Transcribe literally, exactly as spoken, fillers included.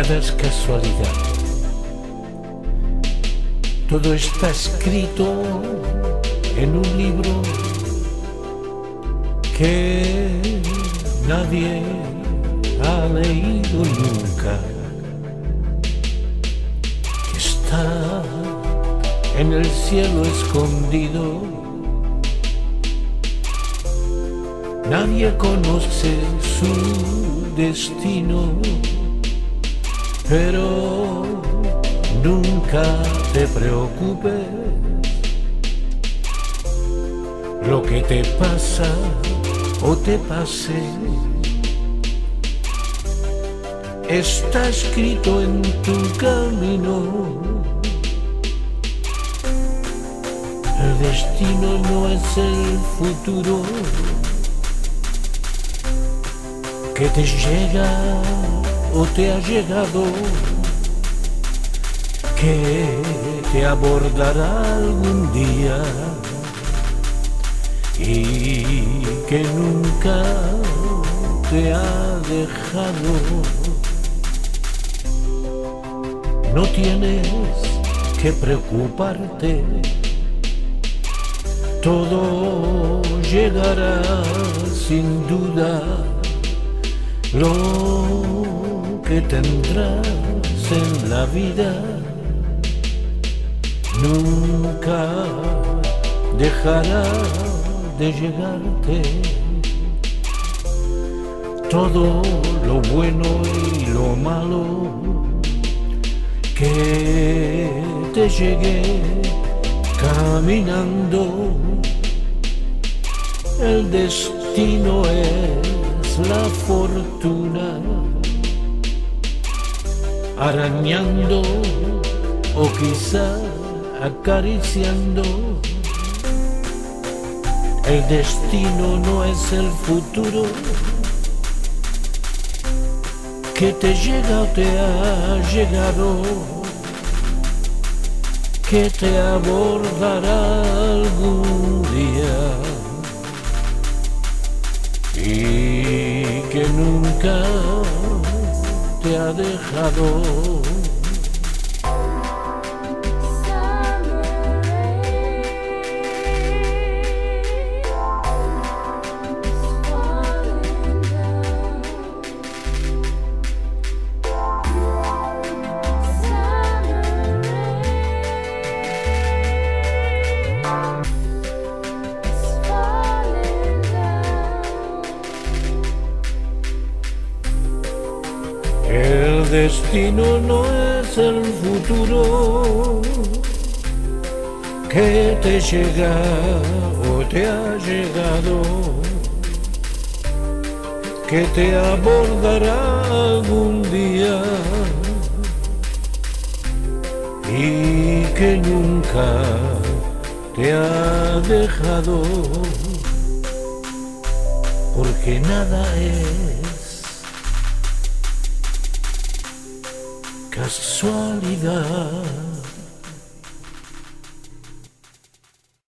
Nada es casualidad. Todo está escrito en un libro que nadie ha leído nunca, que está en el cielo escondido. Nadie conoce su destino, pero nunca te preocupes. Lo que te pasa o te pase está escrito en tu camino. El destino no es el futuro que te llega o te ha llegado, que te abordará algún día y que nunca te ha dejado. No tienes que preocuparte, todo llegará sin duda. Lo que tendrás en la vida nunca dejará de llegarte. Todo lo bueno y lo malo que te llegue caminando, el destino es la fortuna arañando o quizá acariciando. El destino no es el futuro que te llega o te ha llegado, que te abordará algún día y que nunca te ha dejado. El destino no es el futuro que te llega o te ha llegado, que te abordará algún día y que nunca te ha dejado, porque nada es casualidad.